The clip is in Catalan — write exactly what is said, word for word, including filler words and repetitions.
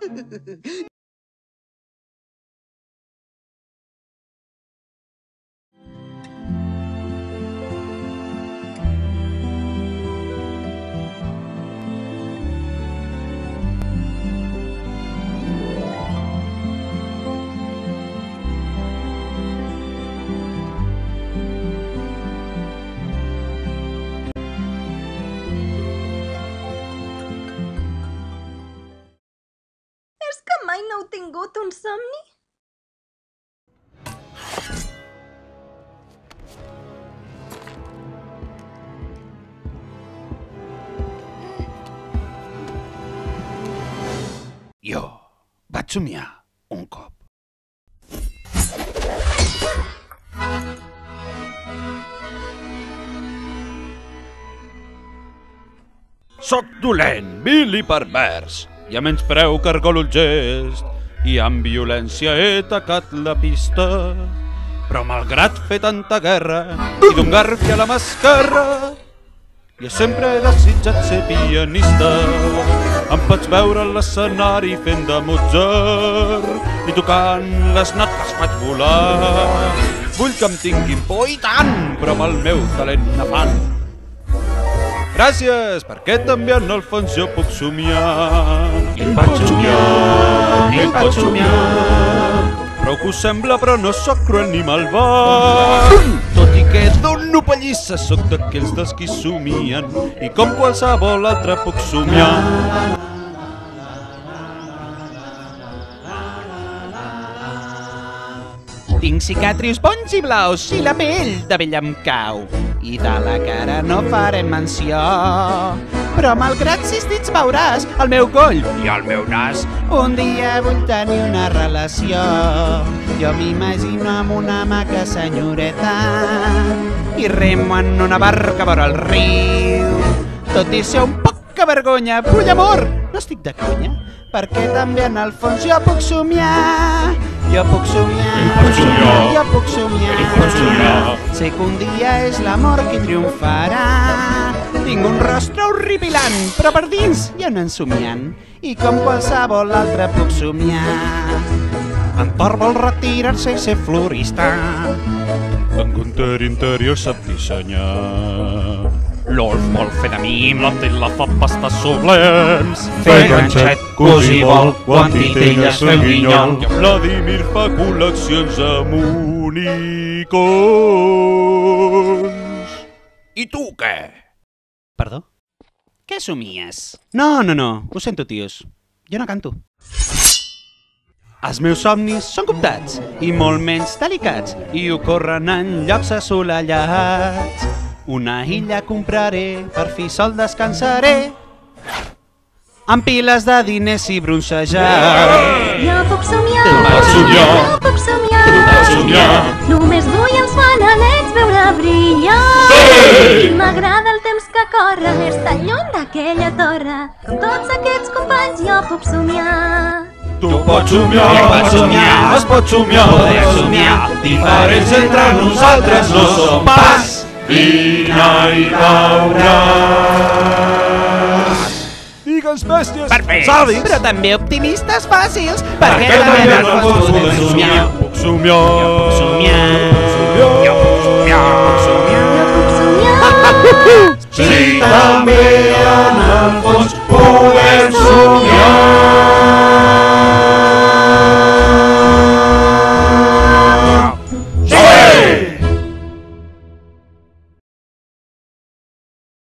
És que mai no heu tingut un somni? Jo vaig somiar un cop. Soc dolent, vil i pervers, i a menyspreu cargolo el gest, i amb violència he tacat la pista. Però malgrat fer tanta guerra i d'un garfi a la mà esquerra, jo sempre he desitjat ser pianista. Em pots veure a l'escenari fent de Mozart i tocant les notes faig volar. Vull que em tinguin por i tant, però amb el meu talent nefant. Gràcies, perquè també en el fons jo puc somiar. Ell pot somiar, ell pot somiar. Prou que us sembla, però no sóc cruel ni malvat. Tot i que dono pallissa, sóc d'aquells dels qui somien, i com qualsevol altre puc somiar. Tinc cicatrius bons i blaus i la pell de vell em cau. I de la cara no farem menció. Però malgrat sis dits veuràs el meu coll i el meu nas. Un dia vull tenir una relació. Jo m'imagino amb una maca senyoreta i remo en una barca vora el riu. Tot i ser un poc que vergonya, vull amor, no estic de conya, perquè també en el fons jo puc somiar. Jo puc somiar, jo puc somiar. Sé que un dia és l'amor qui triomfarà. Tinc un rostre horripilant, però per dins ja no en somiant. I com qualsevol altre puc somiar. En Thor vol retirar-se i ser florista. En Gunther interior sap dissenyar. L'Olf vol fer de mi, la fa pastes sublents. Fer ganxet, cosir vol, guantitelles, fer guinyol. I en Vladimir fa col·leccions amb unicorns. I tu què? Perdó? Què somies? No, no, no, ho sento, tios. Jo no canto. Els meus somnis són comptats i molt menys delicats i ocorren en llocs assolellats. Una illa compraré, per fi sol descansaré, amb piles de diners i broncejar. Jo puc somiar, Tu pots somiar. jo puc somiar, Tu pots somiar. Només vull els fanalets veure brillar. Sí! I m'agrada el temps que corre, estar lluny d'aquella torre. Com tots aquests companys jo puc somiar. Tu pots somiar, Jo pots somiar, es pot somiar, podem somiar. Diferents entre nosaltres no som pas. Vine i veuràs. Digues bèsties, Perfecte, sàdics. però també optimistes fàcils, Perquè també en el fons podem somiar. Puc somiar. Jo puc somiar, Jo puc somiar, puc somiar. Jo puc somiar. Si també en el fons